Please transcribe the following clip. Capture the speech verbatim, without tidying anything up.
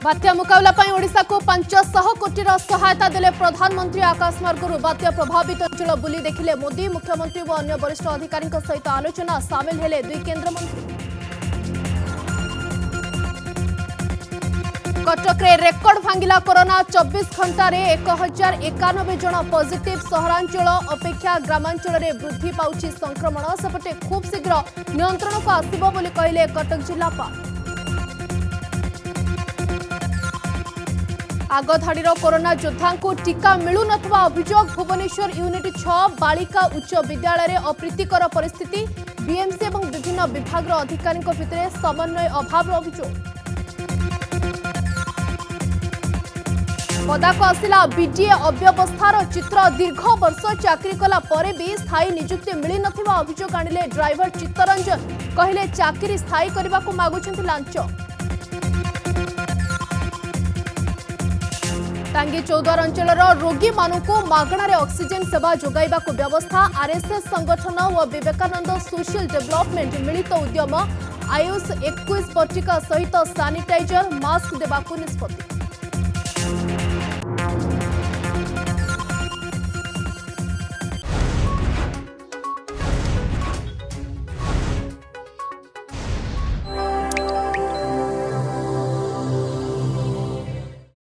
बात्या मुकाबला ओडिशा को पांच सौ कोटी सहायता देले प्रधानमंत्री। आकाशमार्गरू बात्या प्रभावित अंचल बुली देखिले मोदी। मुख्यमंत्री और अन्य वरिष्ठ अधिकारी सहित आलोचना सामिल हेले दुई केन्द्रमंत्री। कटक रे रेकर्ड भांगिला कोरोना। चौबीस घंटा रे एक हजार एकानबे जन पॉजिटिव। सहरांचल अपेक्षा ग्रामांचल रे वृद्धि पाउछि संक्रमण। सेपटे खूब शीघ्र नियंत्रण को आसिबो बोली कहिले कटक जिल्लापाल। आगधाड़ीर कोरोना योद्धा को टीका मिलू नथवा अभियोग। भुवनेश्वर यूनिट छह बालिका उच्च विद्यालय रे अप्रीतिकर परिस्थिति। बीएमसी और विभिन्न विभाग अधिकारी भितर समन्वय अभाव अभियोग। पदाक आसिला बीडीए अव्यवस्थार चित्र। दीर्घ वर्ष चाकरी कला परे भी स्थायी नियुक्ति मिली नथिबा अभियोग आनिले ड्राइवर चित्तरंजन। कहिले चाकरी स्थायी करने को मागुछन्ति लांच। टांगी चौद्वार अंचल रोगी मानक मागणार ऑक्सीजन सेवा जोगाइबा को व्यवस्था। आरएसएस संगठन और विवेकानंद सोशल डेवलपमेंट मिलित उद्यम। आयुष इक्कीस बटिका सहित सानिटाइजर मास्क देवाक निष्पत्ति।